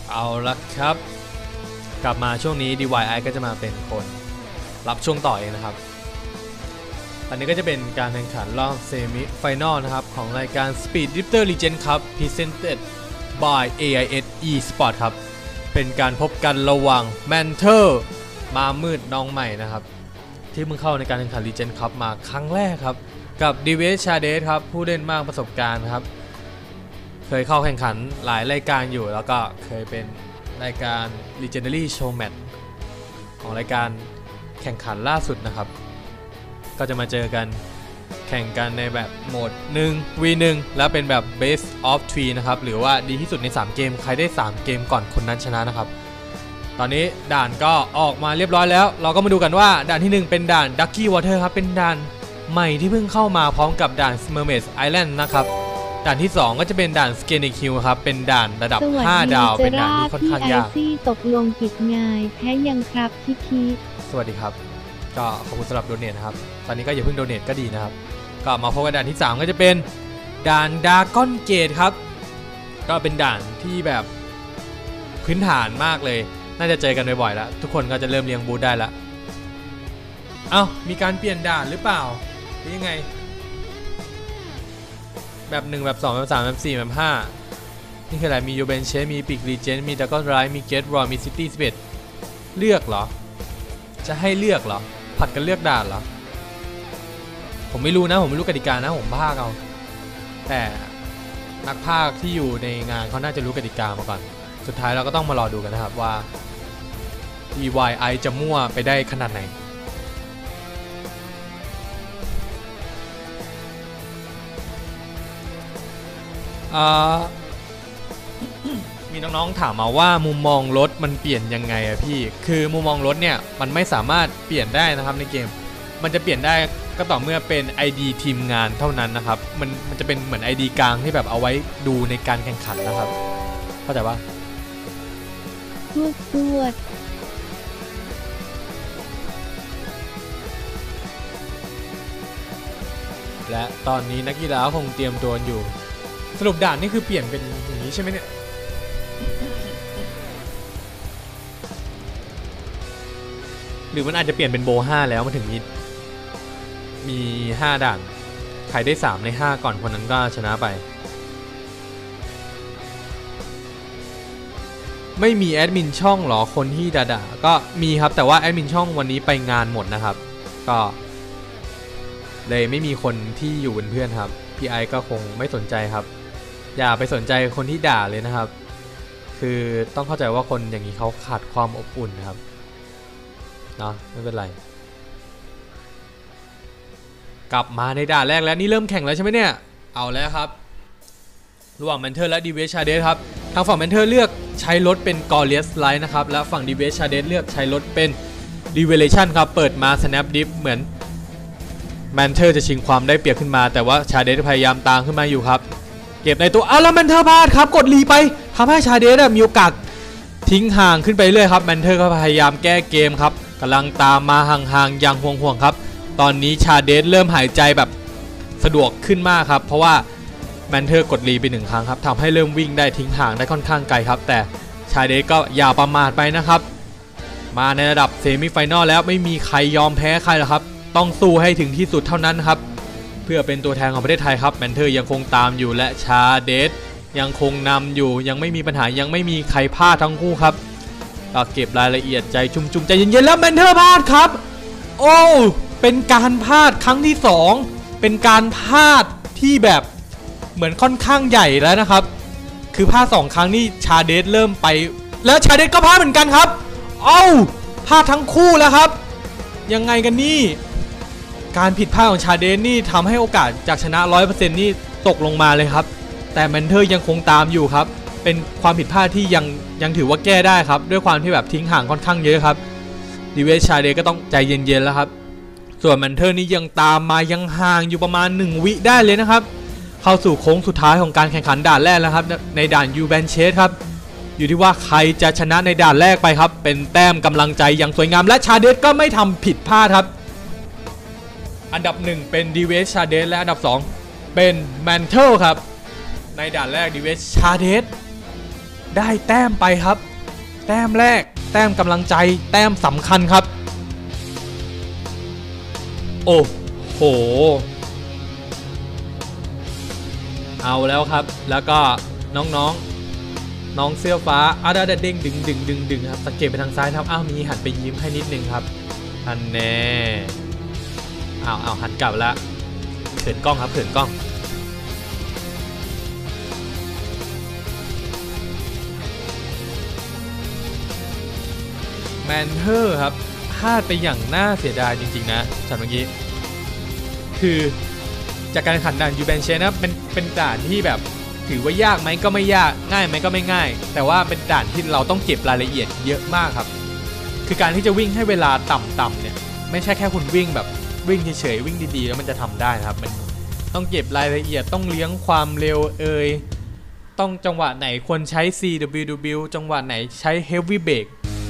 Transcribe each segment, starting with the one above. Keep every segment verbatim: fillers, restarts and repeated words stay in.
เอาละครับกลับมาช่วงนี้ ดี วาย ไอ ก็จะมาเป็นคนรับช่วงต่อเองนะครับอันนี้ก็จะเป็นการแข่งขันรอบเซมิไฟนอลนะครับของรายการ Speed Drifter Legend ครับ Presented by เอ ไอ เอส eSport ครับเป็นการพบกันระหว่าง Mentor มามืดน้องใหม่นะครับที่เพิ่งเข้าในการแข่งขัน Legend ครับมาครั้งแรกครับกับ ดี วี เอส Chades ครับผู้เล่นมากประสบการณ์ครับเคยเข้าแข่งขันหลายรายการอยู่แล้วก็เคยเป็นรายการ Legendary Show Match ของรายการแข่งขันล่าสุดนะครับก็จะมาเจอกันแข่งกันในแบบโหมด หนึ่ง วี หนึ่ง และเป็นแบบ Best of สาม นะครับหรือว่าดีที่สุดในสามเกมใครได้สามเกมก่อนคนนั้นชนะนะครับตอนนี้ด่านก็ออกมาเรียบร้อยแล้วเราก็มาดูกันว่าด่านที่หนึ่งเป็นด่าน Ducky Water ครับเป็นด่านใหม่ที่เพิ่งเข้ามาพร้อมกับด่าน Mermaid Island นะครับด่านที่สองก็จะเป็นด่าน Scenic Hill ครับเป็นด่านระดับห้าดาวเป็นด่านที่ค่อนข้างยากตกลงผิดงายแพ้ยังครับคิคิสวัสดีครับก็ขอบคุณสำหรับโดเนทนะครับตอนนี้ก็อย่าเพิ่งโดเนทก็ดีนะครับก็มาพบกับด่านที่สามก็จะเป็นด่านดากอนเกตครับก็เป็นด่านที่แบบพื้นฐานมากเลยน่าจะเจอกันบ่อยๆแล้วทุกคนก็จะเริ่มเลี้ยงบูธได้แล้วเอ้ามีการเปลี่ยนด่านหรือเปล่าหรือยังไงแบบหนึ่งแบบสองแบบสามแบบสี่แบบห้านี่คืออะไรมียูเบนเชมีปิกรีเจนมีดากอนไรมีเกตรอมีซิตี้สิบเอ็ดเลือกเหรอจะให้เลือกเหรอผัดกันเลือกด่านเหรอผมไม่รู้นะผมไม่รู้กติกานะผมพากเอาแต่นักพากที่อยู่ในงานเขาน่าจะรู้กติกามาก่อนสุดท้ายเราก็ต้องมารอดูกันนะครับว่า ดี วาย ไอ จะมั่วไปได้ขนาดไหนมีน้องๆถามมาว่ามุมมองรถมันเปลี่ยนยังไงอะพี่คือมุมมองรถเนี่ยมันไม่สามารถเปลี่ยนได้นะครับในเกมมันจะเปลี่ยนได้ก็ต่อเมื่อเป็น ไอ ดี ทีมงานเท่านั้นนะครับมันมันจะเป็นเหมือน ไอ ดี กลางที่แบบเอาไว้ดูในการแข่งขันนะครับเข้าใจปะตวดตวดและตอนนี้นักกีฬาคงเตรียมตัวอยู่สรุปด่านนี่คือเปลี่ยนเป็นอย่างนี้ใช่ไหมเนี่ยหรือมันอาจจะเปลี่ยนเป็นโบห้าแล้วมาถึงนี้มีห้าด่านใครได้สามในห้าก่อนคนนั้นก็ชนะไปไม่มีแอดมินช่องหรอคนที่ด่าๆก็มีครับแต่ว่าแอดมินช่องวันนี้ไปงานหมดนะครับก็เลยไม่มีคนที่อยู่เป็นเพื่อนครับพี่ไอก็คงไม่สนใจครับอย่าไปสนใจคนที่ด่าเลยนะครับคือต้องเข้าใจว่าคนอย่างนี้เขาขาดความอบอุ่นนะครับเนาะไม่เป็นไรกลับมาในด่านแรกแล้วนี่เริ่มแข่งแล้วใช่ไหมเนี่ยเอาแล้วครับระหว่างแมนเทอร์และดีเวสชาเดสครับทางฝั่งแมนเทอร์เลือกใช้รถเป็นกอเลียสไลท์นะครับและฝั่งดีเวสชาเดสเลือกใช้รถเป็นรีเวเลชั่นครับเปิดมาสแนปดิฟเหมือนแมนเทอร์จะชิงความได้เปรียบขึ้นมาแต่ว่าชาเดสพยายามตามขึ้นมาอยู่ครับเก็บในตัวอ้าวแล้วแมนเทอร์พลาดครับกดรีไปทำให้ชาเดสมีโอกาสทิ้งห่างขึ้นไปเรื่อยครับแมนเทอร์ก็พยายามแก้เกมครับกำลังตามมาห่างๆอย่างห่วงๆครับตอนนี้ชาเดสเริ่มหายใจแบบสะดวกขึ้นมากครับเพราะว่าแมนเทอร์กดรีไปหนึ่งครั้งครับทำให้เริ่มวิ่งได้ทิ้งห่างได้ค่อนข้างไกลครับแต่ชาเดสก็อย่าประมาทไปนะครับมาในระดับเซมิไฟนอลแล้วไม่มีใครยอมแพ้ใครหรอกครับต้องสู้ให้ถึงที่สุดเท่านั้นครับเพื่อเป็นตัวแทนของประเทศไทยครับแมนเทอร์ยังคงตามอยู่และชาเดสยังคงนำอยู่ยังไม่มีปัญหายังไม่มีใครพลาดทั้งคู่ครับก็เก็บรายละเอียดใจจุ่มๆใจเย็นๆแล้วแมนเทอร์พลาดครับโอ้เป็นการพลาดครั้งที่สองเป็นการพลาดที่แบบเหมือนค่อนข้างใหญ่แล้วนะครับคือพลาดสองครั้งนี่ชาเดสเริ่มไปแล้วชาเดสก็พลาดเหมือนกันครับเอ้าพลาดทั้งคู่แล้วครับยังไงกันนี่การผิดพลาดของชาเดสนี่ทำให้โอกาสจากชนะ ร้อยเปอร์เซ็นต์ นี่ตกลงมาเลยครับแต่แมนเทอร์ยังคงตามอยู่ครับเป็นความผิดพลาดที่ยังยังถือว่าแก้ได้ครับด้วยความที่แบบทิ้งห่างค่อนข้างเยอะครับดีเวสชาเดสก็ต้องใจเย็นๆแล้วครับส่วนแมนเทอร์นี่ยังตามมายังห่างอยู่ประมาณหนึ่งวิได้เลยนะครับเข้าสู่โค้งสุดท้ายของการแข่งขันด่านแรกแล้วครับในด่านยูแบนเชสครับอยู่ที่ว่าใครจะชนะในด่านแรกไปครับเป็นแต้มกำลังใจอย่างสวยงามและชาเดสก็ไม่ทำผิดพลาดครับอันดับหนึ่งเป็นดีเวสชาเดสและอันดับสองเป็นแมนเทอร์ครับในด่านแรกดีเวสชาเดสได้แต้มไปครับแต้มแรกแต้มกำลังใจแต้มสำคัญครับโอ้โหเอาแล้วครับแล้วก็น้องๆน้องเสื้อฟ้าอ้าวได้เด้งดึงดึงดึงดึงครับสังเกตไปทางซ้ายครับอ้าวมีหันไปยิ้มให้นิดนึงครับอันแน่อ้าวอ้าวหันกลับแล้วเขินกล้องครับเขินกล้องแมนเทอร์ครับพลาดไปอย่างน่าเสียดายจริงๆนะจากเมื่อกี้คือจากการแข่งขันด่านยูแบนเชนนะเป็นเป็นด่านที่แบบถือว่ายากไหมก็ไม่ยากง่ายไหมก็ไม่ง่ายแต่ว่าเป็นด่านที่เราต้องเก็บรายละเอียดเยอะมากครับคือการที่จะวิ่งให้เวลาต่ำๆเนี่ยไม่ใช่แค่คุณวิ่งแบบวิ่งเฉยๆวิ่งดีๆแล้วมันจะทำได้ครับมันต้องเก็บรายละเอียดต้องเลี้ยงความเร็วเอ่ยต้องจังหวะไหนควรใช้ ซี ดับเบิลยู ดับเบิลยู จังหวะไหนใช้ Heavy Brake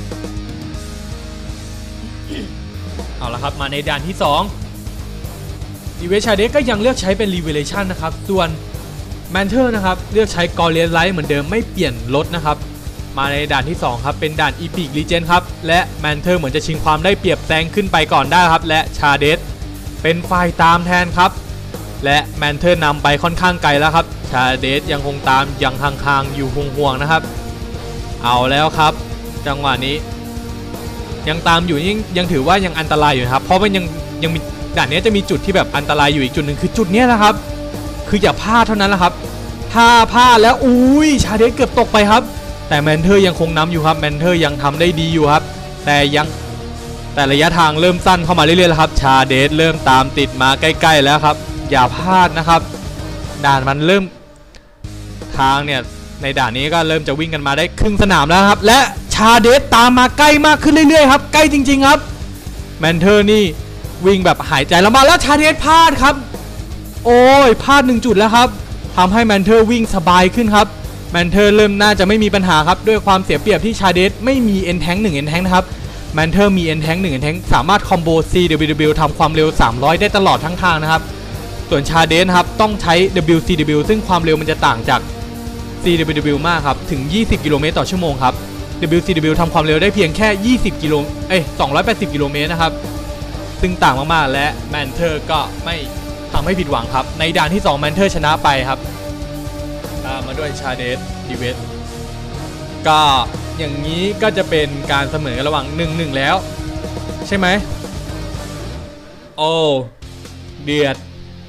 เอาละครับมาในด่านที่สองดีเวชาเดก็ยังเลือกใช้เป็น Revelation นะครับส่วนแมนเทอร์นะครับเลือกใช้ Glorious Light เหมือนเดิมไม่เปลี่ยนรถนะครับมาในด่านที่สองครับเป็นด่าน Epic Legend ครับและแมนเทอร์เหมือนจะชิงความได้เปรียบแซงขึ้นไปก่อนได้ครับและชาเดสเป็นฝ่ายตามแทนครับและแมนเทอร์นำไปค่อนข้างไกลแล้วครับชาเดสยังคงตามยังห่างๆอยู่ห่วงๆนะครับเอาแล้วครับจังหวะนี้ยังตามอยู่ยังยังถือว่ายังอันตรายอยู่ครับเพราะมันยังยังมีด่านนี้จะมีจุดที่แบบอันตรายอยู่อีกจุดหนึ่งคือจุดนี้นะครับคืออย่าพลาดเท่านั้นแหละครับถ้าพลาดแล้วอุ้ยชาเดสเกือบตกไปครับแต่แมนเทอร์ยังคงนำอยู่ครับแมนเทอร์ยังทำได้ดีอยู่ครับแต่ยังแต่ระยะทางเริ่มสั้นเข้ามาเรื่อยๆแล้วครับชาเดสเริ่มตามติดมาใกล้ๆแล้วครับอย่าพลาดนะครับด่านมันเริ่มทางเนี่ยในด่านนี้ก็เริ่มจะวิ่งกันมาได้ครึ่งสนามแล้วครับและชาเดสตามมาใกล้มากขึ้นเรื่อยๆครับใกล้จริงๆครับแมนเทอร์นี่วิ่งแบบหายใจแล้วมาแล้วชาเดสพลาดครับโอ้ยพลาดหนึ่งจุดแล้วครับทำให้แมนเทอร์วิ่งสบายขึ้นครับแมนเทอร์เริ่มน่าจะไม่มีปัญหาครับด้วยความเสียเปรียบที่ชาเดสไม่มีเอ็นแทงหนึ่งเอ็นแทงนะครับแมนเทอร์มีเอ็นแทงหนึ่งเอ็นแทงสามารถคอมโบ ซี ดับเบิลยู ดับเบิลยู ทำความเร็วสามร้อยได้ตลอดทั้งทางนะครับส่วนชาเดสครับต้องใช้ ดับเบิลยู ซี ดับเบิลยู ซึ่งความเร็วมันจะต่างจาก ซี ดับเบิลยู ดับเบิลยู มากครับถึงยี่สิบกิโลเมตรต่อชั่วโมงครับ ดับเบิลยู ซี ดับเบิลยู ทำความเร็วได้เพียงแค่ยี่สิบกิโลเอ้ยสองร้อยแปดสิบกิโลเมตรนะครับซึ่งต่างมากๆและแมนเทอร์ก็ไม่ทำให้ผิดหวังครับในด่านที่สองแมนเทอร์ชนะไปครับตามมาด้วยชาเดสดีเวสก็อย่างนี้ก็จะเป็นการเสมอระหว่าง หนึ่งหนึ่ง แล้วใช่ไหมโอ้เดือด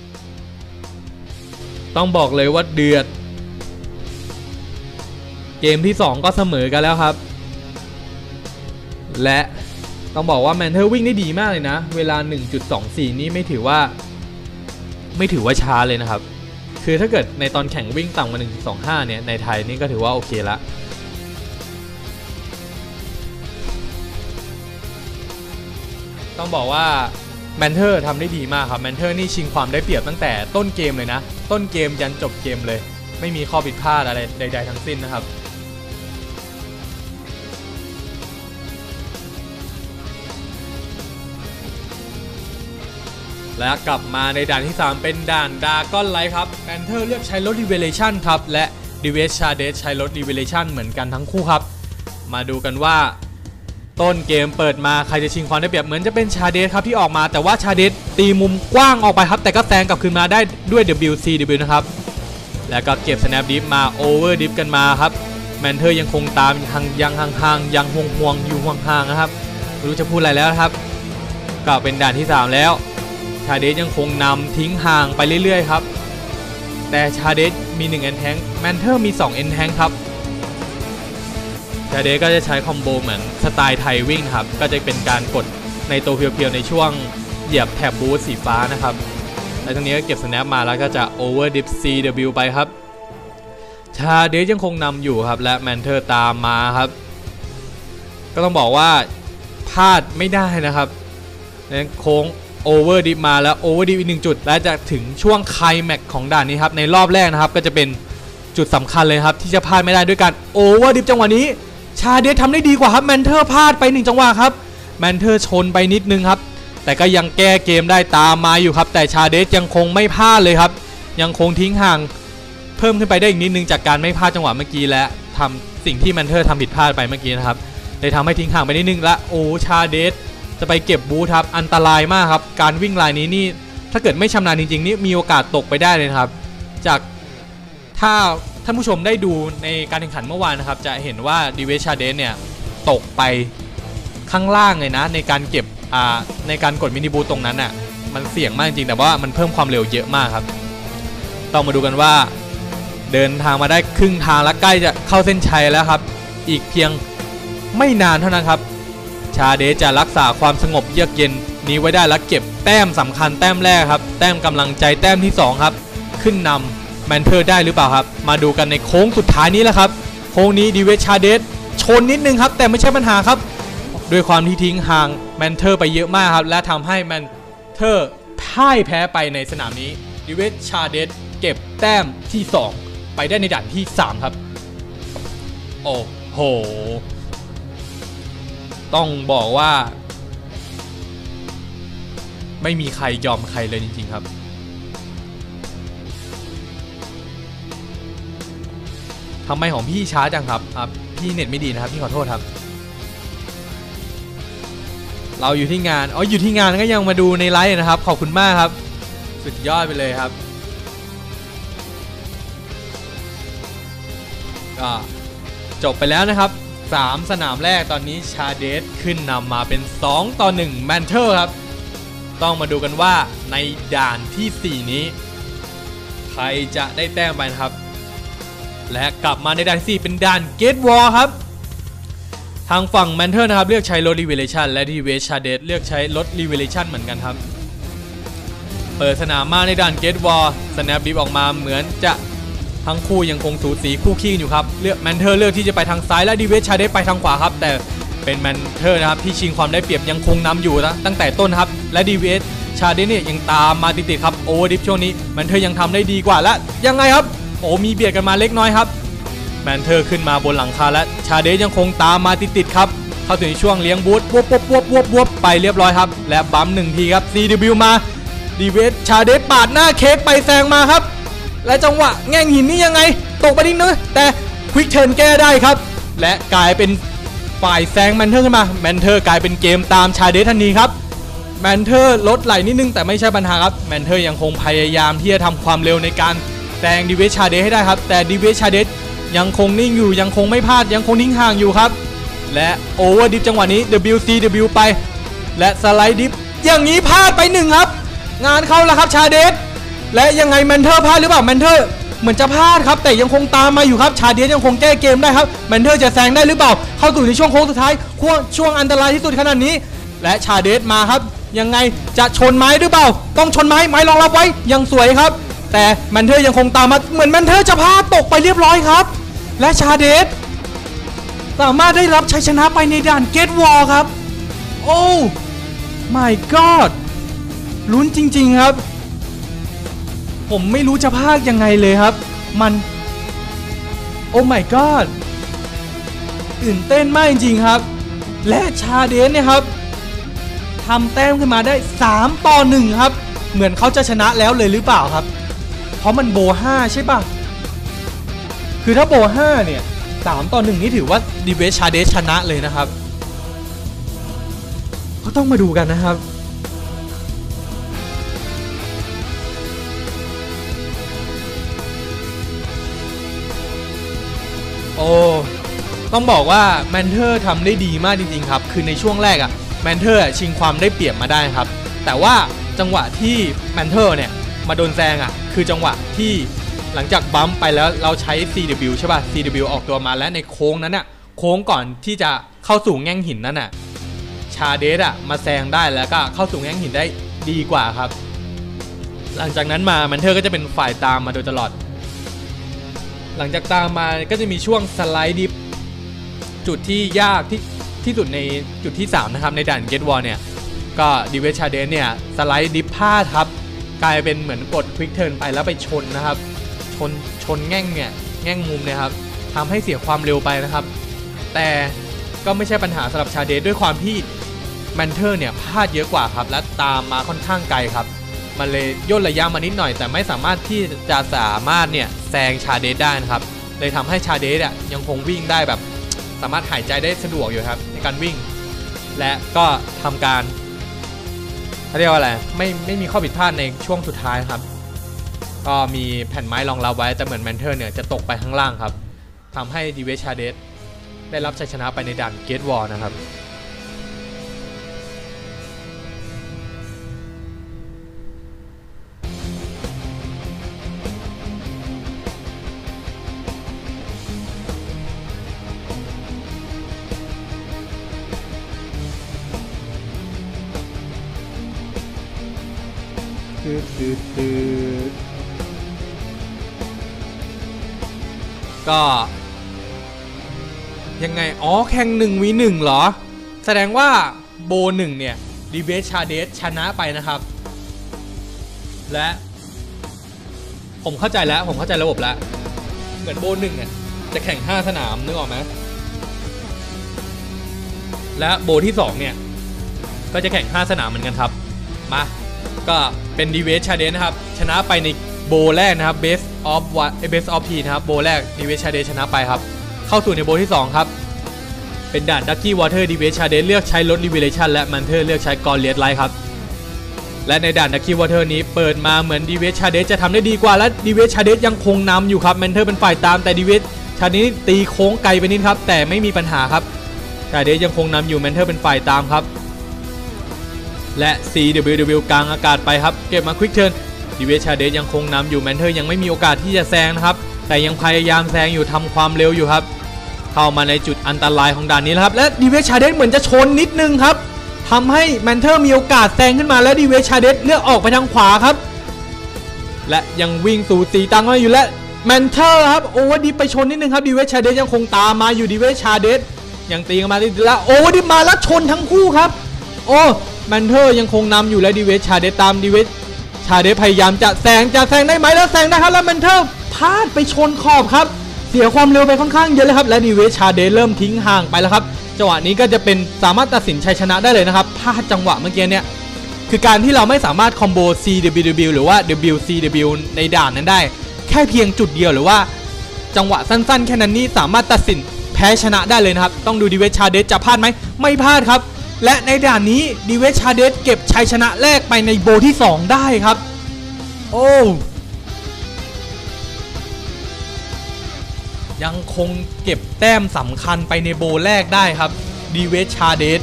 ต้องบอกเลยว่าเดือดเกมที่สองก็เสมอกันแล้วครับและต้องบอกว่าแมนเทอร์วิ่งได้ดีมากเลยนะเวลา หนึ่งจุดสองสี่ นี่ไม่ถือว่าไม่ถือว่าช้าเลยนะครับคือถ้าเกิดในตอนแข่งวิ่งต่ำกว่า หนึ่งจุดสองห้า เนี่ยในไทยนี่ก็ถือว่าโอเคละต้องบอกว่าแมนเทอร์ทำได้ดีมากครับแมนเทอร์นี่ชิงความได้เปรียบตั้งแต่ต้นเกมเลยนะต้นเกมยันจบเกมเลยไม่มีข้อผิดพลาดอะไรใดๆทั้งสิ้นนะครับและกลับมาในด่านที่สามเป็นด่านดากอนไลท์ครับแมนเทอร์เลือกใช้รถ Revelation ครับและดีเวสชาเดสใช้รถ Revelation เหมือนกันทั้งคู่ครับมาดูกันว่าต้นเกมเปิดมาใครจะชิงความได้เปรียบเหมือนจะเป็นชาเดสครับที่ออกมาแต่ว่าชาเดสตีมุมกว้างออกไปครับแต่ก็แซงกลับคืนมาได้ด้วย ดับเบิลยู ซี ดับเบิลยู นะครับแล้วก็เก็บ Snap Dip มา Over Dip กันมาครับแมนเทอร์ยังคงตามยังห่างๆยังห่วงๆอยู่ห่างๆนะครับไม่รู้จะพูดอะไรแล้วครับก็เป็นด่านที่สามแล้วชาเดสยังคงนำทิ้งห่างไปเรื่อยๆครับแต่ชาเดสมีหนึ่ง End Tank แมนเทอร์มีสอง End Tank ครับชาเดสก็จะใช้คอมโบเหมือนสไตล์ไทยวิ่งครับก็จะเป็นการกดในตัวเพียวๆในช่วงเหยียบแถบบูสต์สีฟ้านะครับและตรงนี้ก็เก็บ Snap มาแล้วก็จะ Over Dip ซี ดับเบิลยู ไปครับชาเดสยังคงนำอยู่ครับและแมนเทอร์ตามมาครับก็ต้องบอกว่าพลาดไม่ได้นะครับในโค้งโอเวอร์ดิฟมาแล้วโอเวอร์ดิฟอีกหนึ่งจุดและจะถึงช่วงไคลแม็กซ์ของด่านนี้ครับในรอบแรกนะครับก็จะเป็นจุดสำคัญเลยครับที่จะพลาดไม่ได้ด้วยกันโอเวอร์ดิฟจังหวะนี้ชาเดสทำได้ดีกว่าครับแมนเทอร์พลาดไปหนึ่งจังหวะครับแมนเทอร์ชนไปนิดนึงครับแต่ก็ยังแก้เกมได้ตามมาอยู่ครับแต่ชาเดสยังคงไม่พลาดเลยครับยังคงทิ้งห่างเพิ่มขึ้นไปได้อีกนิดนึงจากการไม่พลาดจังหวะเมื่อกี้และทำสิ่งที่แมนเทอร์ทำผิดพลาดไปเมื่อกี้นะครับเลยทำให้ทิ้งห่างไปนิดนึงและโอ้ชาเดสจะไปเก็บบูทครับอันตรายมากครับการวิ่งลายนี้นี่ถ้าเกิดไม่ชำนาญจริงๆนี่มีโอกาสตกไปได้เลยครับจากถ้าท่านผู้ชมได้ดูในการแข่งขันเมื่อวานนะครับจะเห็นว่าดิเวชชาเดสเนี่ยตกไปข้างล่างเลยนะในการเก็บอ่าในการกดมินิบูทตรงนั้นอ่ะมันเสี่ยงมากจริงแต่ว่ามันเพิ่มความเร็วเยอะมากครับต้องมาดูกันว่าเดินทางมาได้ครึ่งทางและใกล้จะเข้าเส้นชัยแล้วครับอีกเพียงไม่นานเท่านั้นครับชาเดสจะรักษาความสงบเยือกเย็นนี้ไว้ได้และเก็บแต้มสำคัญแต้มแรกครับแต้มกำลังใจแต้มที่สองครับขึ้นนำแมนเทอร์ได้หรือเปล่าครับมาดูกันในโค้งสุดท้ายนี้แหละครับโค้งนี้ดิเวชชาเดสชนนิดนึงครับแต่ไม่ใช่ปัญหาครับด้วยความที่ทิ้งห่างแมนเทอร์ไปเยอะมากครับและทำให้แมนเทอร์พ่ายแพ้ไปในสนามนี้ดิเวชชาเดสเก็บแต้มที่สองไปได้ในด่านที่สามครับโอ้โหต้องบอกว่าไม่มีใครยอมใครเลยจริงๆครับทำไมของพี่ช้าจังครับครับพี่เน็ตไม่ดีนะครับพี่ขอโทษครับเราอยู่ที่งานอ๋ออยู่ที่งานก็ยังมาดูในไลฟ์นะครับขอบคุณมากครับสุดยอดไปเลยครับก็จบไปแล้วนะครับสามสนามแรกตอนนี้ชาเดสขึ้นนำมาเป็นสองต่อหนึ่งแมนเทอร์ครับต้องมาดูกันว่าในด่านที่สี่นี้ใครจะได้แต้มไปนะครับและกลับมาในด่านที่สี่เป็นด่านเกตวอลครับทางฝั่งแมนเทอร์นะครับเลือกใช้รถรีเวเลชันและดีเวชชาเดสเลือกใช้รถรีเวเลชันเหมือนกันครับเปิดสนามมาในด่านเกตวอลสแนปดิฟออกมาเหมือนจะทั้งคู่ยังคงสูสีคู่ขี้อยู่ครับเลือกแมนเทอร์เลือกที่จะไปทางซ้ายและดีเวชชาเดสไปทางขวาครับแต่เป็นแมนเทอร์นะครับที่ชิงความได้เปรียบยังคงนำอยู่นะตั้งแต่ต้นครับและดีเวชชาเดสเนี่ยยังตามมาติดๆครับโอเวอร์ดิฟช่วงนี้แมนเทอร์ยังทำได้ดีกว่าและยังไงครับโอ้มีเบียดกันมาเล็กน้อยครับแมนเทอร์ขึ้นมาบนหลังคาและชาเดสยังคงตามมาติดๆครับเข้าถึงช่วงเลี้ยงบูทวบวบวบวบวบไปเรียบร้อยครับและบัมหนึ่งทีครับ ซี ดับเบิลยู มาดีเวชชาเดสปาดหน้าเค้กไปแซงมาครับและจังหวะแง่งหินนี่ยังไงตกไปนิดนึงแต่ควิกเทิร์นแก้ได้ครับและกลายเป็นฝ่ายแซงแมนเทอร์ขึ้นมาแมนเทอร์กลายเป็นเกมตามชาเดสทันทีครับแมนเทอร์ลดไหลนิดนึงแต่ไม่ใช่ปัญหาครับแมนเทอร์ยังคงพยายามที่จะทำความเร็วในการแซงดีเวชชาเดสให้ได้ครับแต่ดีเวชชาเดสยังคงนิ่งอยู่ยังคงไม่พลาดยังคงนิ่งห่างอยู่ครับและโอเวอร์ดิฟจังหวะนี้ ดับเบิลยู ซี ดับเบิลยู ไปและสไลด์ดิฟอย่างนี้พลาดไปหนึ่งครับงานเข้าแล้วครับชาเดสและยังไงแมนเทอร์พลาดหรือเปล่าแมนเทอร์เหมือนจะพลาดครับแต่ยังคงตามมาอยู่ครับชาเดสยังคงแก้เกมได้ครับแมนเทอร์จะแซงได้หรือเปล่าเข้าสู่ในช่วงโค้งสุดท้ายช่วงอันตรายที่สุดขนาดนี้และชาเดสมาครับยังไงจะชนไม้หรือเปล่าต้องชนไม้ไม้รองรับไว้ยังสวยครับแต่แมนเทอร์ยังคงตามมาเหมือนแมนเทอร์จะพลาดตกไปเรียบร้อยครับและชาเดสสามารถได้รับชัยชนะไปในด่านเกตวอลครับโอ้ my god ลุ้นจริงๆครับผมไม่รู้จะพากยังไงเลยครับมันโอ้ my god ตื่นเต้นมากจริงๆครับและชาเดสเนี่ยครับทำแต้มขึ้นมาได้สามต่อหนึ่งครับเหมือนเขาจะชนะแล้วเลยหรือเปล่าครับเพราะมันโบห้าใช่ป่ะคือถ้าโบห้าเนี่ยสามต่อหนึ่งนี่ถือว่าดีเวชชาเดสชนะเลยนะครับก็ต้องมาดูกันนะครับโอ้ต้องบอกว่าแมนเทอร์ทำได้ดีมากจริงๆครับคือในช่วงแรกอะแมนเทอร์ชิงความได้เปรียบมาได้ครับแต่ว่าจังหวะที่แมนเทอร์เนี่ยมาโดนแซงอะคือจังหวะที่หลังจากบัมไปแล้วเราใช้ ซี ดับเบิลยู ใช่ป่ะ ซี ดับเบิลยู ออกตัวมาและในโค้งนั้นอะโค้งก่อนที่จะเข้าสู่แง่งหินนั้นอะชาเดสอะมาแซงได้แล้วก็เข้าสู่แง่งหินได้ดีกว่าครับหลังจากนั้นมาแมนเทอร์ก็จะเป็นฝ่ายตามมาโดยตลอดหลังจากตามมาก็จะมีช่วงสไลด์ดิฟจุดที่ยากที่ที่สุดในจุดที่สามนะครับในด่านเกตวอลเนี่ยก็ดีเวชชาเดสเนี่ยสไลด์ดิฟพลาดครับกลายเป็นเหมือนกดควิกเทิร์นไปแล้วไปชนนะครับชนชนแง่งเนี่ยแง่งมุมเนี่ยครับทำให้เสียความเร็วไปนะครับแต่ก็ไม่ใช่ปัญหาสำหรับชาเดสด้วยความที่แมนเทอร์เนี่ยพลาดเยอะกว่าครับและตามมาค่อนข้างไกลครับมันเลยย่นระยะมานิดหน่อยแต่ไม่สามารถที่จะสามารถเนี่ยแซงชาเดสได้นะครับเลยทำให้ชาเดสอ่ะยังคงวิ่งได้แบบสามารถหายใจได้สะดวกอยู่ครับในการวิ่งและก็ทำการเขาเรียกว่าอะไรไม่ไม่มีข้อผิดพลาดในช่วงสุดท้ายครับก็มีแผ่นไม้รองรับไว้แต่เหมือนแมนเทอร์เนี่ยจะตกไปข้างล่างครับทำให้ดีเวชชาเดสได้รับชัยชนะไปในด่านเกตวอลนะครับก็ยังไงอ๋อแข่งหนึ่งวีหนึ่งเหรอแสดงว่าโบหนึ่งเนี่ยดีเวชชาเดสชนะไปนะครับและผมเข้าใจแล้วผมเข้าใจระบบแล้วเหมือนโบหนึ่งเนี่ยจะแข่งห้าสนามนึกออกไหมและโบที่สองเนี่ยก็จะแข่งห้าสนามเหมือนกันครับมาก็เป็นดีเวชชาเดสนะครับชนะไปในโบแรกนะครับ Best of One Best of P นะครับโบแรกดีเวชชาเดสชนะไปครับเข้าสู่ในโบที่สองครับเป็นด่าน Ducky Water ดีเวชชาเดสเลือกใช้รถ Revelation และ Manter เลือกใช้ Goliath Light ครับและในด่าน Ducky Water นี้เปิดมาเหมือนดีเวชชาเดสจะทำได้ดีกว่าและดีเวชชาเดสยังคงนำอยู่ครับ Manter เป็นฝ่ายตามแต่ดีเวชชาเดสตีโค้งไกลไปนิดครับแต่ไม่มีปัญหาครับชาเดสยังคงนำอยู่ Manter เป็นฝ่ายตามครับและ ซี ดับเบิลยู ดับเบิลยู กลางอากาศไปครับเก็บมาควิกเทิร์นดีเวชชาเดสยังคงนำอยู่แมนเทอร์ยังไม่มีโอกาสที่จะแซงนะครับแต่ยังพยายามแซงอยู่ทำความเร็วอยู่ครับเข้ามาในจุดอันตรายของด่านนี้แล้วครับและดีเวชชาเดสเหมือนจะชนนิดนึงครับทำให้แมนเทอร์มีโอกาสแซงขึ้นมาและดีเวชชาเดสเลือกออกไปทางขวาครับและยังวิ่งสู่ตีตังมาอยู่และแมนเทอร์ครับโอเวอร์ดิฟไปชนนิดนึงครับดีเวชชาเดสยังคงตามมาอยู่ดีเวชชาเดสยังตีกันมาแล้วโอเวอร์ดิฟมาแล้วชนทั้งคู่ครับโอ้แมนเทอร์ยังคงนำอยู่และดีเวชชาเดสตามดีเวชชาเดสพยายามจะแซงจะแซงได้ไหมแล้วแซงได้ครับแล้วแมนเทอร์พลาดไปชนขอบครับเสียความเร็วไปค่อนข้างเยอะเลยครับและดีเวชชาเดสเริ่มทิ้งห่างไปแล้วครับจังหวะนี้ก็จะเป็นสามารถตัดสินชัยชนะได้เลยนะครับพลาดจังหวะเมื่อกี้เนี่ยคือการที่เราไม่สามารถคอมโบ ซี ดับเบิลยู ดับเบิลยู หรือว่า ดับเบิลยู ซี ดับเบิลยู ในด่านนั้นได้แค่เพียงจุดเดียวหรือว่าจังหวะสั้นๆแค่นั้นนี่สามารถตัดสินแพ้ชนะได้เลยนะครับต้องดูดีเวชชาเดสจะพลาดไหมไม่พลาดครับและในด่านนี้ดีเวชชาเดสเก็บชัยชนะแรกไปในโบที่สองได้ครับโอ้ยังคงเก็บแต้มสำคัญไปในโบแรกได้ครับดีเวชชาเดส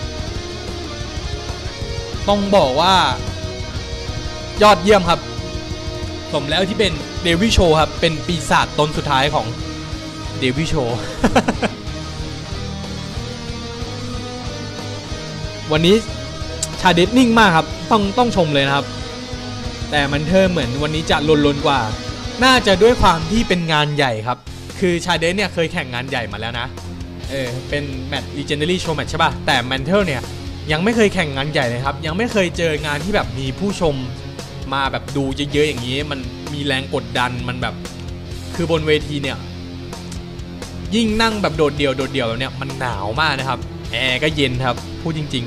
ต้องบอกว่ายอดเยี่ยมครับสมแล้วที่เป็นเดวิลโชว์ครับเป็นปีศาจตนสุดท้ายของเดวิลโชว์ วันนี้ชาเดสนิ่งมากครับต้องต้องชมเลยนะครับแต่มันเธอเหมือนวันนี้จะลนๆกว่าน่าจะด้วยความที่เป็นงานใหญ่ครับคือชาเดสเนี่ยเคยแข่งงานใหญ่มาแล้วนะเออเป็นแมตช์ Legendary Show Match ใช่ป่ะแต่แมนเทลเนี่ยยังไม่เคยแข่งงานใหญ่เลยครับยังไม่เคยเจองานที่แบบมีผู้ชมมาแบบดูเยอะๆอย่างนี้มันมีแรงกดดันมันแบบคือบนเวทีเนี่ยยิ่งนั่งแบบโดดเดี่ยวโดดเดี่ยวแล้วเนี่ยมันหนาวมากนะครับแอร์ก็เย็นครับพูดจริง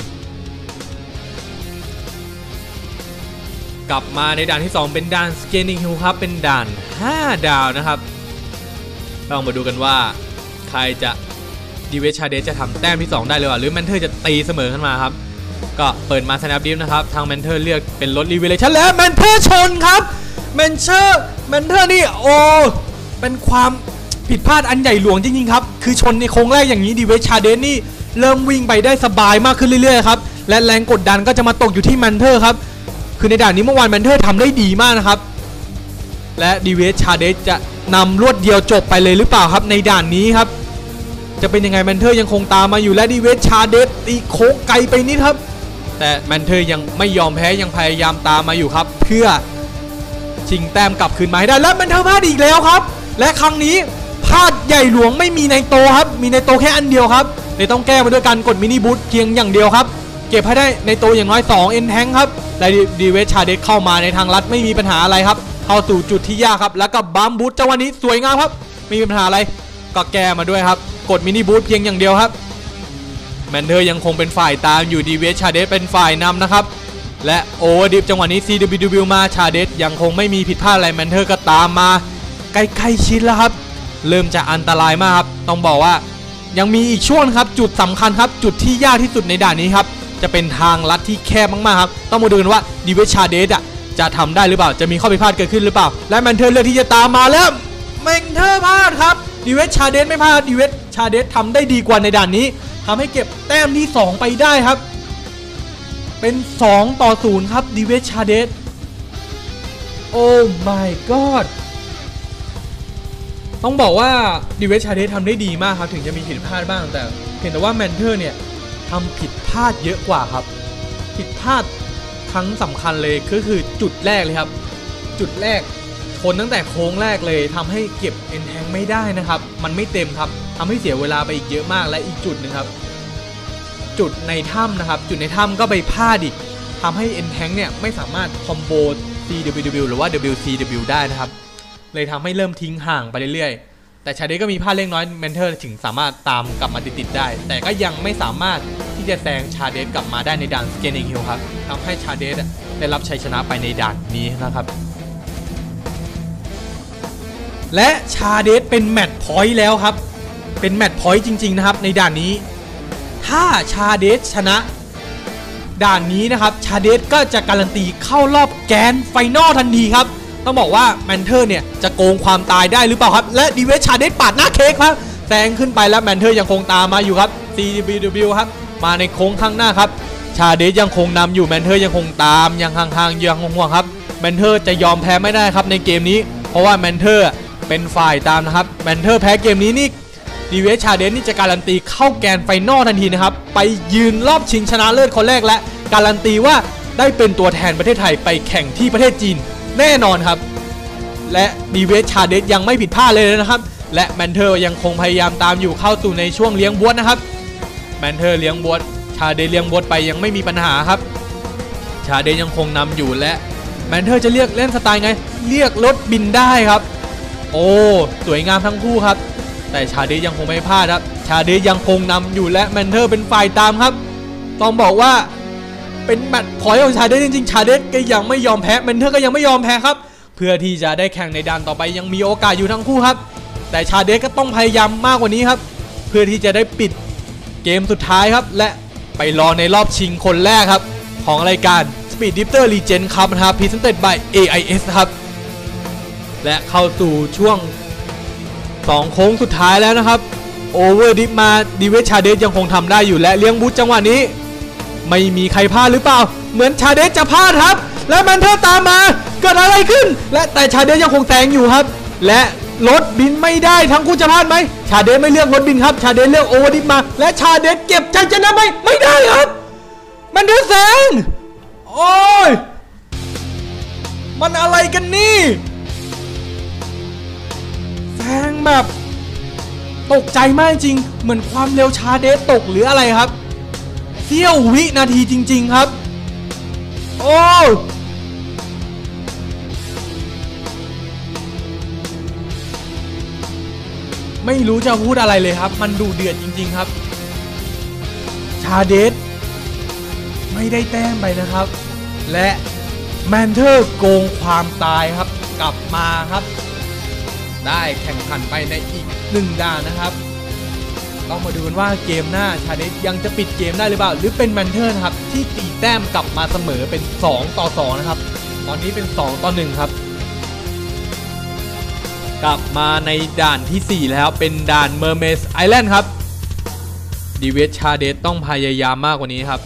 ๆกลับมาในด่านที่สองเป็นด่าน Scaling Hill ครับเป็นด่านห้าดาวนะครับลองมาดูกันว่าใครจะดีเวชชาเดสจะทำแต้มที่สองได้เลยหรือแมนเทอร์จะตีเสมอขึ้นมาครับก็เปิดมาสแนปดิฟนะครับทางแมนเทอร์เลือกเป็นรถรีเวเลชั่นแล้วแมนเทอร์ชนครับแมนเทอร์แมนเทอร์นี่โอ้เป็นความผิดพลาดอันใหญ่หลวงจริงๆครับคือชนในโค้งแรกอย่างนี้ดีเวชชาเดสนี่เริ่มวิ่งไปได้สบายมากขึ้นเรื่อยๆครับและแรงกดดันก็จะมาตกอยู่ที่แมนเทอร์ครับคือในด่านนี้เมื่อวานแมนเทอร์ทำได้ดีมากนะครับและดีเวชชาเดสจะนำรวดเดียวจบไปเลยหรือเปล่าครับในด่านนี้ครับจะเป็นยังไงแมนเทอร์ยังคงตามมาอยู่และดีเวชชาเดสตีโค้งไกลไปนิดครับแต่แมนเทอร์ยังไม่ยอมแพ้ยังพยายามตามมาอยู่ครับเพื่อชิงแต้มกลับคืนมาให้ได้และแมนเทอร์พลาดอีกแล้วครับและครั้งนี้พลาดใหญ่หลวงไม่มีในโตครับมีในโตแค่อันเดียวครับเลยต้องแก้มาด้วยการกดมินิบูทเพียงอย่างเดียวครับเก็บให้ได้ในโตอย่างน้อยสองเอ็นแทงครับและดีเวชชาเดสเข้ามาในทางลัดไม่มีปัญหาอะไรครับเข้าสู่จุดที่ยากครับแล้วก็บัมบูทจังหวะนี้สวยงามครับไม่มีปัญหาอะไรก็แก้มาด้วยครับกดมินิบูทเพียงอย่างเดียวครับแมนเทอร์ยังคงเป็นฝ่ายตามอยู่ดีเวชชาเดสเป็นฝ่ายนำนะครับและโอเวอร์ดิฟจังหวะนี้ ซี ดับเบิลยู ดับเบิลยู มาชาเดสยังคงไม่มีผิดพลาดอะไรแมนเทอร์ก็ตามมาใกล้ๆชิดแล้วครับเริ่มจะอันตรายมากครับต้องบอกว่ายังมีอีกช่วงครับจุดสำคัญครับจุดที่ยากที่สุดในด่านนี้ครับจะเป็นทางลัดที่แคบมากๆครับต้องมาดูกันว่าดีเวชชาเดสอ่ะจะทำได้หรือเปล่าจะมีข้อผิดพลาดเกิดขึ้นหรือเปล่าและแมนเทอร์เลือกที่จะตามมาแล้วแมนเทอร์พลาดครับดีเวชชาเดสไม่พลาดดีเวชชาเดสทำได้ดีกว่าในด่านนี้ทำให้เก็บแต้มที่สองไปได้ครับเป็นสองต่อศูนย์ครับดีเวชชาเดสโอ้ my god ต้องบอกว่าดีเวชชาเดสทำได้ดีมากครับถึงจะมีผิดพลาดบ้างแต่เห็นแต่ว่าแมนเทอร์เนี่ยทำผิดพลาดเยอะกว่าครับผิดพลาดครั้งสำคัญเลยก็คือจุดแรกเลยครับจุดแรกคนตั้งแต่โค้งแรกเลยทำให้เก็บเอ็นแทงไม่ได้นะครับมันไม่เต็มครับทำให้เสียเวลาไปอีกเยอะมากและอีกจุดหนึ่งครับจุดในถ้ำนะครับจุดในถ้ำก็ไปพลาดอีกทำให้เอ็นแทงเนี่ยไม่สามารถคอมโบ ซี ดับเบิลยู ดับเบิลยู หรือว่า ดับเบิลยู ซี ดับเบิลยู ได้นะครับเลยทำให้เริ่มทิ้งห่างไปเรื่อยๆแต่ชาเดสก็มีพลาดเล็กน้อยแมนเทอร์ถึงสามารถตามกลับมาติดๆได้แต่ก็ยังไม่สามารถที่จะแซงชาเดสกลับมาได้ในด่านสเกนนิงฮิลครับทำให้ชาเดสได้รับชัยชนะไปในด่านนี้นะครับและชาเดสเป็นแมตช์พอยต์แล้วครับเป็นแมตช์พอยต์จริงๆนะครับในด่านนี้ถ้าชาเดสชนะด่านนี้นะครับชาเดสก็จะการันตีเข้ารอบแกรนด์ไฟนอลทันทีครับต้องบอกว่าแมนเทอร์เนี่ยจะโกงความตายได้หรือเปล่าครับและดีเวชชาเดสปาดหน้าเค้กครับแซงขึ้นไปแล้วแมนเทอร์ยังคงตามมาอยู่ครับ ซี ดับเบิลยู ดับเบิลยู ครับมาในโค้งข้างหน้าครับชาเดสยังคงนำอยู่แมนเทอร์ยังคงตามยังห่างๆยังห่วงๆครับแมนเทอร์จะยอมแพ้ไม่ได้ครับในเกมนี้เพราะว่าแมนเทอร์เป็นฝ่ายตามนะครับแมนเทอร์แพ้เกมนี้นี่ดีเวชชาเดสนี่จะการันตีเข้าแกรนด์ไฟนอลทันทีนะครับไปยืนรอบชิงชนะเลิศคนแรกและการันตีว่าได้เป็นตัวแทนประเทศไทยไปแข่งที่ประเทศจีนแน่นอนครับและดีเวชชาเดสยังไม่ผิดพลาดเลยนะครับและแมนเทอร์ยังคงพยายามตามอยู่เข้าสู่ในช่วงเลี้ยงบวชนะครับแมนเทอร์เลี้ยงบวชชาเดสเลี้ยงบวชไปยังไม่มีปัญหาครับชาเดสยังคงนำอยู่และแมนเทอร์จะเรียกเล่นสไตล์ไงเรียกรถบินได้ครับโอ้สวยงามทั้งคู่ครับแต่ชาเดสยังคงไม่พลาดครับชาเดสยังคงนำอยู่และแมนเทอร์เป็นฝ่ายตามครับต้องบอกว่าเป็นแมตช์พอยต์ของชาเดสจริงๆชาเดสก็ยังไม่ยอมแพ้แมนเทอร์ก็ยังไม่ยอมแพ้ครับเพื่อที่จะได้แข่งในด่านต่อไปยังมีโอกาสอยู่ทั้งคู่ครับแต่ชาเดสก็ต้องพยายามมากกว่านี้ครับเพื่อที่จะได้ปิดเกมสุดท้ายครับและไปรอในรอบชิงคนแรกครับของรายการ Speed Drifter Legend ครับนะครับ Presented by เอ ไอ เอส ครับและเข้าสู่ช่วงสองโค้งสุดท้ายแล้วนะครับโอเวอร์ดิฟมาดีเวชชาเดสยังคงทำได้อยู่และเลี้ยงบูทจังหวะนี้ไม่มีใครพลาดหรือเปล่าเหมือนชาเดสจะพลาดครับและแมนเทอร์ตามมาเกิดอะไรขึ้นและแต่ชาเดสยังคงแซงอยู่ครับและรถบินไม่ได้ทั้งคู่จะพลาดไหมชาเดสไม่เลือกรถบินครับชาเดสเลือกโอเวอร์ดิฟมาและชาเดสเก็บชัยชนะไหมไม่ได้ครับแมนเทอร์แซงโอ้ยมันอะไรกันนี่แซงแบบตกใจมากจริงเหมือนความเร็วชาเดสตกหรืออะไรครับเสี้ยววินาทีจริงๆครับโอ้ไม่รู้จะพูดอะไรเลยครับมันดูเดือดจริงๆครับชาเดสไม่ได้แต้มไปนะครับและแมนเทอร์โกงความตายครับกลับมาครับได้แข่งขันไปในอีกหนึ่งด่านนะครับต้องมาดูกันว่าเกมหน้าชาเดสยังจะปิดเกมได้หรือเปล่าหรือเป็นแมนเทอร์นะครับที่ตีแต้มกลับมาเสมอเป็นสองต่อสองนะครับตอนนี้เป็นสองต่อหนึ่งครับกลับมาในด่านที่สี่แล้วเป็นด่าน Mermaids Island ครับดีเวชชาเดสต้องพยายามมากกว่านี้ครับ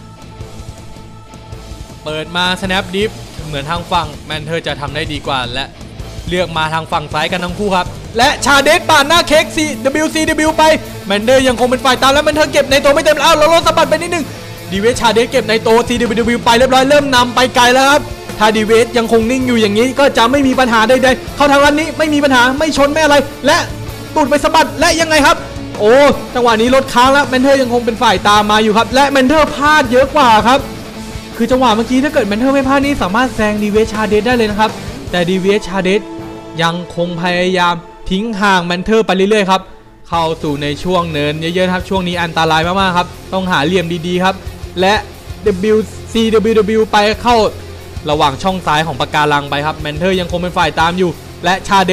เปิดมา Snap Dip เหมือนทางฝั่งแมนเทอร์จะทำได้ดีกว่าและเลือกมาทางฝั่งซ้ายกันทั้งคู่ครับและชาเดสปาดหน้าเค้ก ซี ดับเบิลยู ซี ดับเบิลยู ไปแมนเทอร์ยังคงเป็นฝ่ายตามและแมนเทอร์เก็บในตัวไม่เต็มแล้วเราลดสะบัดไปนิดนึงดีเวชชาเดสเก็บในตัว ซี ดับเบิลยู ดับเบิลยู ไปเรียบร้อยเริ่มนำไปไกลแล้วครับถ้าดีเวชยังคงนิ่งอยู่อย่างนี้ก็จะไม่มีปัญหาใดๆเข้าทางลัดนี้ไม่มีปัญหาไม่ชนไม่อะไรและตูดไปสะบัดและยังไงครับโอ้จังหวะนี้รถค้างแล้วแมนเทอร์ยังคงเป็นฝ่ายตามมาอยู่ครับและแมนเทอร์พลาดเยอะกว่าครับคือจังหวะเมื่อกี้ถ้าเกิดแมนเทอร์ไม่พลาดนี่สามารถแซงดีเวชชาเดสได้เลยนะครับแต่ดีเวชชาเดสยังคงพยายามทิ้งห่างแมนเทอร์ไปเรื่อยๆครับเข้าสู่ในช่วงเนินเยอะๆครับช่วงนี้อันตรายมากๆครับต้องหาเหลี่ยมดีๆครับและ ดับเบิลยู ซี ดับเบิลยู ดับเบิลยู ไปเข้าระหว่างช่องซ้ายของปะการังไปครับแมนเทอร์ยังคงเป็นฝ่ายตามอยู่และชาเดส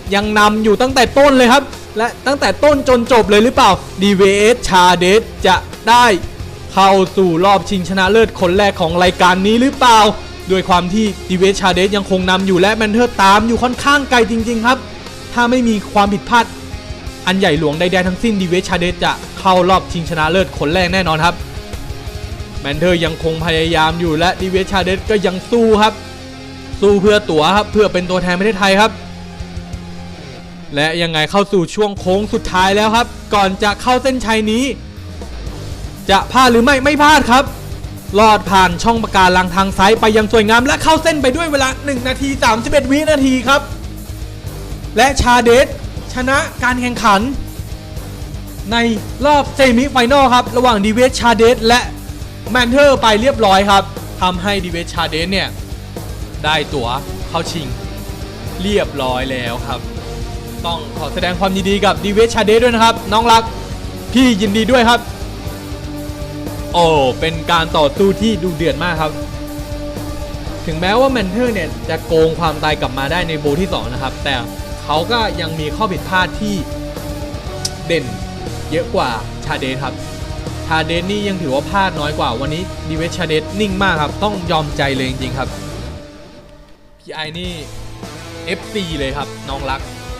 ยังนำอยู่ตั้งแต่ต้นเลยครับและตั้งแต่ต้นจนจบเลยหรือเปล่า ดี วี เอส ชาเดสจะได้เข้าสู่รอบชิงชนะเลิศคนแรกของรายการนี้หรือเปล่าด้วยความที่ ดี วี เอส ชาเดสยังคงนำอยู่และแมนเทอร์ตามอยู่ค่อนข้างไกลจริงๆครับถ้าไม่มีความผิดพลาดอันใหญ่หลวงใดๆทั้งสิ้น ดี วี เอส ชาเดสจะเข้ารอบชิงชนะเลิศคนแรกแน่นอนครับแมนเทอร์ยังคงพยายามอยู่และ ดี วี เอส ชาเดสก็ยังสู้ครับสู้เพื่อตั๋วครับเพื่อเป็นตัวแทนประเทศไทยครับและยังไงเข้าสู่ช่วงโค้งสุดท้ายแล้วครับก่อนจะเข้าเส้นชัยนี้จะพลาดหรือไม่ไม่พลาดครับลอดผ่านช่องปะการังทางซ้ายไปยังสวยงามและเข้าเส้นไปด้วยเวลาหนึ่งนาทีสามสิบเอ็ดวินาทีครับและชาเดสชนะการแข่งขันในรอบเซมิไฟนอลครับระหว่าง ดี วี เอส ชาเดสและแมนเทอร์ไปเรียบร้อยครับทำให้ ดี วี เอส ชาเดสเนี่ยได้ตั๋วเข้าชิงเรียบร้อยแล้วครับต้องขอแสดงความยินดีกับ ดี วี เอส ชาเดสด้วยนะครับน้องรักพี่ยินดีด้วยครับโอ้เป็นการต่อสู้ที่ดูเดือดมากครับถึงแม้ว่าแมนเทอร์เนี่ยจะโกงความตายกลับมาได้ในโบที่สองนะครับแต่เขาก็ยังมีข้อผิดพลาดที่เด่นเยอะกว่าชาเดสครับชาเดสนี่ยังถือว่าพลาดน้อยกว่าวันนี้ ดี วี เอส ชาเดสนิ่งมากครับต้องยอมใจเลยจริงๆครับพี่ไอนี่ เอฟ ซี เลยครับน้องรัก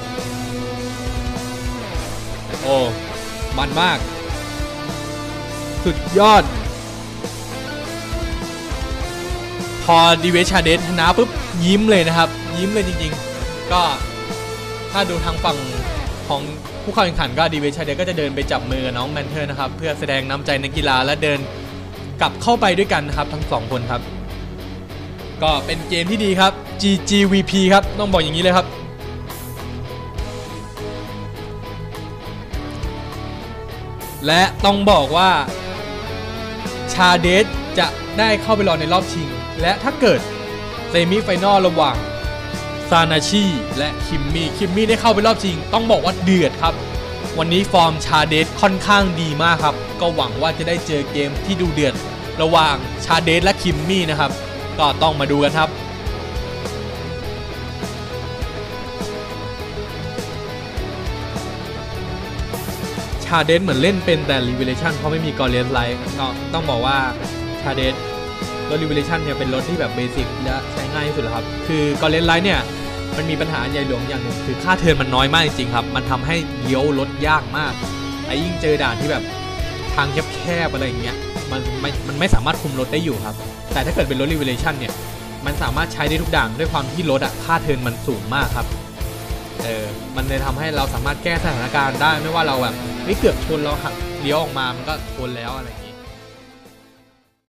โอ้มันมากสุดยอดพอ ดี วี เอส ชาเดสชนะปุ๊บยิ้มเลยนะครับยิ้มเลยจริงๆก็ถ้าดูทางฝั่งของผู้เข้าแข่งขันก็ ดี วี เอส ชาเดสก็จะเดินไปจับมือกับน้องแมนเทอร์นะครับเพื่อแสดงน้ำใจในกีฬาและเดินกลับเข้าไปด้วยกันนะครับทั้งสองคนครับก็เป็นเกมที่ดีครับ จี จี วี พี ครับต้องบอกอย่างนี้เลยครับและต้องบอกว่าชาเดสจะได้เข้าไปรอในรอบชิงและถ้าเกิดเซมิไฟนอลระหว่างซานาชิและคิมมี่คิมมี่ได้เข้าไปรอบชิงต้องบอกว่าเดือดครับวันนี้ฟอร์มชาเดสค่อนข้างดีมากครับก็หวังว่าจะได้เจอเกมที่ดูเดือดระหว่างชาเดสและคิมมี่นะครับก็ต้องมาดูกันครับชาเดสเหมือนเล่นเป็นแต่รีเวเลชั่นเพราะไม่มีกอเลสไลท์ก็ต้องบอกว่าชาเดสรถรีเวเลชั่นเนี่ยเป็นรถที่แบบเบสิกและใช้ง่ายที่สุดแล้วครับคือกอเลสไลท์เนี่ยมันมีปัญหาใหญ่หลวงอย่างหนึ่งคือค่าเทิร์นมันน้อยมากจริงๆครับมันทำให้เลี้ยวรถยากมากไอ้ยิ่งเจอด่านที่แบบทางแคบๆอะไรอย่างเงี้ยมันไม่มันไม่สามารถคุมรถได้อยู่ครับแต่ถ้าเกิดเป็นรถรีเวเลชั่นเนี่ยมันสามารถใช้ได้ทุกด่านด้วยความที่รถอะค่าเทิร์นมันสูงมากครับเออมันเลยทำให้เราสามารถแก้สถานการณ์ได้ไม่ว่าเราแบบไม่เกือบชนเราหักเลี้ยวออกมามันก็ชนแล้วอะไร